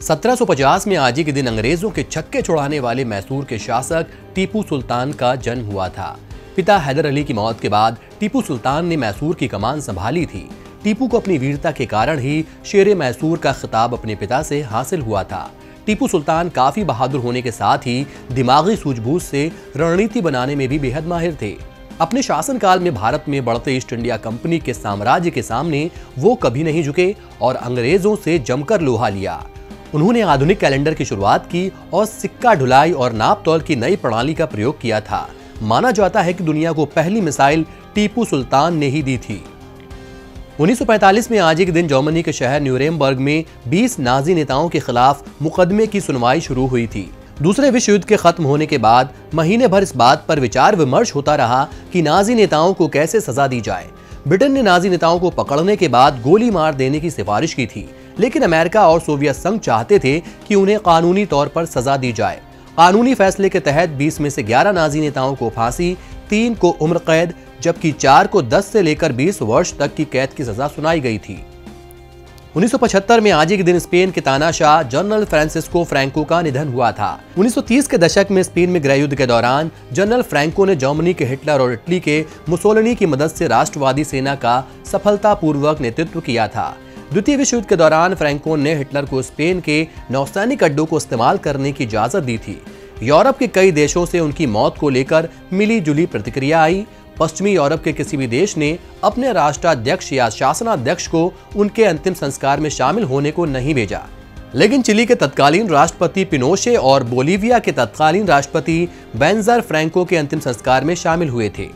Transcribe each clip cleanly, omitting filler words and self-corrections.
1750 में आज ही के दिन अंग्रेजों के छक्के छुड़ाने वाले मैसूर के शासक टीपू सुल्तान का जन्म हुआ था। पिता हैदर अली की मौत के बाद टीपू सुल्तान ने मैसूर की कमान संभाली थी। टीपू को अपनी वीरता के कारण ही शेरे मैसूर का खिताब अपने पिता से हासिल हुआ था। टीपू सुल्तान काफी बहादुर होने के साथ ही दिमागी सूझबूझ से रणनीति बनाने में भी बेहद माहिर थे। अपने शासनकाल में भारत में बढ़ते ईस्ट इंडिया कंपनी के साम्राज्य के सामने वो कभी नहीं झुके और अंग्रेजों से जमकर लोहा लिया। उन्होंने आधुनिक कैलेंडर की शुरुआत की और सिक्का ढुलाई और नाप तौल की नई प्रणाली का प्रयोग किया था। माना जाता है कि दुनिया को पहली मिसाइल टीपू सुल्तान ने ही दी थी। 1945 में आज ही के दिन जर्मनी के शहर न्यूरेमबर्ग में 20 नाजी नेताओं के खिलाफ मुकदमे की सुनवाई शुरू हुई थी। दूसरे विश्व युद्ध के खत्म होने के बाद महीने भर इस बात पर विचार विमर्श होता रहा कि नाजी नेताओं को कैसे सजा दी जाए। ब्रिटेन ने नाजी नेताओं को पकड़ने के बाद गोली मार देने की सिफारिश की थी, लेकिन अमेरिका और सोवियत संघ चाहते थे कि उन्हें कानूनी तौर पर सजा दी जाए। कानूनी फैसले के तहत 20 में से 11 नाजी नेताओं को फांसी, 3 को उम्र कैद, जबकि 4 को 10 से लेकर 20 वर्ष तक की कैद की सजा सुनाई गई थी। 1975 में आज ही के दिन स्पेन के तानाशाह जनरल फ्रांसिस्को फ्रैंको का निधन हुआ था। 1930 के दशक में स्पेन में गृह युद्ध के दौरान जनरल फ्रैंको ने जर्मनी के हिटलर और इटली के मुसोलिनी की मदद से राष्ट्रवादी सेना का सफलतापूर्वक नेतृत्व किया था। द्वितीय विश्व युद्ध के दौरान फ्रैंको ने हिटलर को स्पेन के नौसैनिक अड्डों को इस्तेमाल करने की इजाजत दी थी। यूरोप के कई देशों से उनकी मौत को लेकर मिली जुली प्रतिक्रिया आई। पश्चिमी यूरोप के किसी भी देश ने अपने राष्ट्राध्यक्ष या शासनाध्यक्ष को उनके अंतिम संस्कार में शामिल होने को नहीं भेजा, लेकिन चिली के तत्कालीन राष्ट्रपति पिनोशे और बोलीविया के तत्कालीन राष्ट्रपति बेंजर फ्रैंको के अंतिम संस्कार में शामिल हुए थे।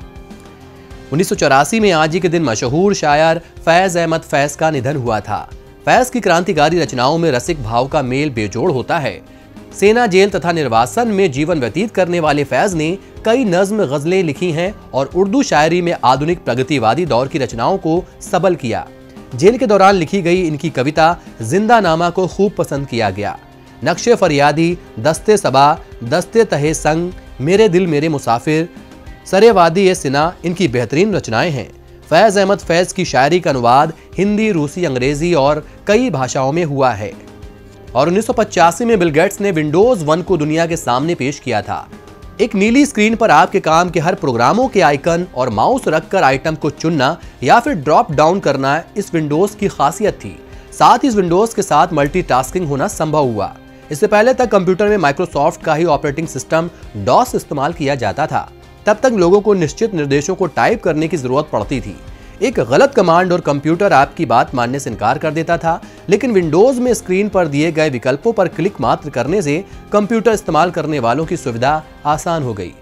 1984 में आज ही के दिन मशहूर शायर फैज अहमद फैज का निधन हुआ था। फैज की क्रांतिकारी रचनाओं में रसिक भाव का मेल बेजोड़ होता है। सेना, जेल तथा निर्वासन में जीवन व्यतीत करने वाले फैज ने कई नज्म गजलें लिखी हैं और उर्दू शायरी में आधुनिक प्रगतिवादी दौर की रचनाओं को सबल किया। जेल के दौरान लिखी गई इनकी कविता जिंदानामा को खूब पसंद किया गया। नक्शे फरियादी, दस्ते सबा, दस्ते तहे संग, मेरे दिल मेरे मुसाफिर, सरे वादी ए सिना इनकी बेहतरीन रचनाएं हैं। फैज अहमद फैज की शायरी का अनुवाद हिंदी, रूसी, अंग्रेजी और कई भाषाओं में हुआ है। और 1985 में बिल गेट्स ने विंडोज 1 को दुनिया के सामने पेश किया था। एक नीली स्क्रीन पर आपके काम के हर प्रोग्रामों के आइकन और माउस रखकर आइटम को चुनना या फिर ड्रॉप डाउन करना इस विंडोज की खासियत थी। साथ ही इस विंडोज के साथ मल्टीटास्किंग होना संभव हुआ। इससे पहले तक कंप्यूटर में माइक्रोसॉफ्ट का ही ऑपरेटिंग सिस्टम डॉस इस्तेमाल किया जाता था। तब तक लोगों को निश्चित निर्देशों को टाइप करने की जरूरत पड़ती थी। एक गलत कमांड और कंप्यूटर आपकी बात मानने से इनकार कर देता था, लेकिन विंडोज में स्क्रीन पर दिए गए विकल्पों पर क्लिक मात्र करने से कंप्यूटर इस्तेमाल करने वालों की सुविधा आसान हो गई।